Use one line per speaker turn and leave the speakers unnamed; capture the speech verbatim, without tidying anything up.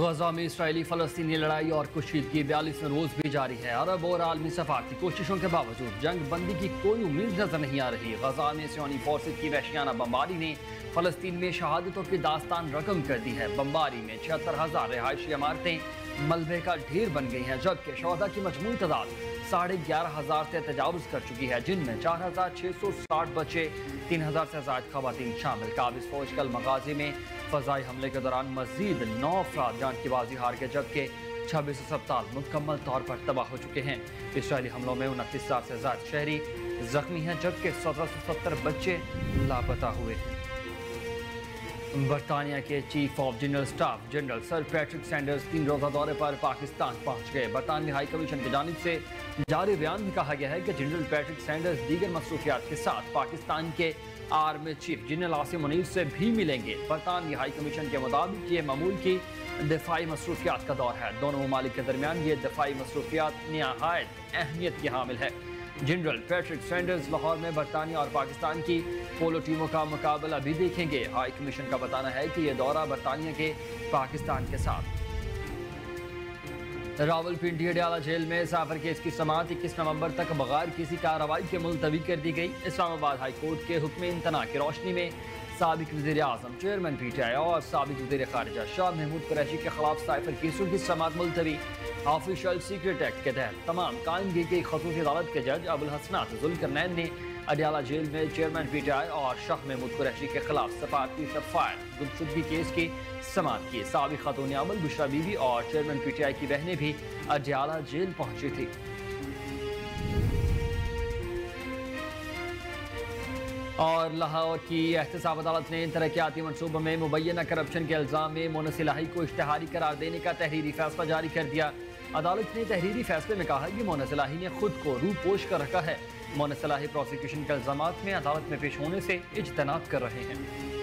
गजा में इसराइली फलस्तीनी लड़ाई और कुशीदगी बयालीसवें रोज भी जारी है। अरब और आलमी सफारती कोशिशों के बावजूद जंग बंदी की कोई उम्मीद नजर नहीं आ रही। गजा में सियोनी फोर्सेज की वहशियाना बमबारी ने फलस्तीन में शहादतों की दास्तान रकम कर दी है। बमबारी में छिहत्तर हजार रिहायशी इमारतें मलबे का ढेर बन गई हैं, जबकि शोहदा की मजमूई तादाद साढ़े ग्यारह हजार से तजावुज कर चुकी है, जिनमें चार हजार छः सौ साठ बच्चे, तीन हजार से ज्यादा खवातीन शामिल। काबिज फौज कल मगाजी में फजाई हमले के दौरान मजीद नौ अफराद जान की बाजी हार गए, जबकि छब्बीस अस्पताल मुकम्मल तौर पर तबाह हो चुके हैं। इसराइली हमलों में उनतीस हजार से ज्यादा शहरी जख्मी हैं, जबकि सत्रह सौ सत्तर बच्चे लापता हुए हैं। बरतानिया के chief of general staff general sir Patrick Sanders तीन रोजा दौरे पर पाकिस्तान पहुंच गए। बरतानवी हाई कमीशन की जानिब से जारी बयान में कहा गया है कि जनरल पैट्रिक सैंडर्स दीगर मसरूफियात के साथ पाकिस्तान के army chief general Asim Munir से भी मिलेंगे। बरतानवी हाई कमीशन के मुताबिक ये मामूल की दफाई मसरूफियात का दौर है। दोनों ममालिक के दरमियान ये दफाई मसरूफियात नहायत अहमियत की हामिल है। जनरल पैट्रिक सैंडर्स लाहौर में बरतानिया और पाकिस्तान की पोलो टीमों का मुकाबला भी देखेंगे। हाई कमीशन का बताना है कि यह दौरा बरतानिया के पाकिस्तान के साथ। रावलपिंडी अडयाला जेल में साफर केस की समाअत इक्कीस नवंबर तक बगैर किसी कार्रवाई के मुलतवी कर दी गई। इस्लामाबाद हाई कोर्ट के हुक्म इंतना की रोशनी में साबिक वज़ीर आज़म चेयरमैन पी टी आई और साबिक वज़ीर खारिजा शाह महमूद कुरैशी के खिलाफ साइफर केसों की समाअत मुलतवी। ऑफिशियल सीक्रेट एक्ट के तहत तमाम कायमगी की खसूसी अदालत के जज अबुल हसनात जुल्करनैन ने अडयाला जेल में चेयरमैन पी टी आई और शाह महमूद कुरैशी के खिलाफ सफारती सफायर गुमशुदगी केस की समाअत की। साबिक खातून अमल बुशरा बीबी और चेयरमैन पी टी आई की बहनें भी अडयाला जेल पहुंची थी। और लाहौर की एहतसाब अदालत ने तरक्याती मनसूबों में मुबैना करप्शन के इल्जाम में मोनस इलाही को इश्तिहारी करार देने का तहरीरी फैसला जारी कर दिया। अदालत ने तहरीरी फैसले में कहा कि मोनस इलाही ने खुद को रूपोश कर रखा है। मोनस इलाही प्रोसिक्यूशन के इल्जामात में अदालत में पेश होने से इज्तनाब कर रहे हैं।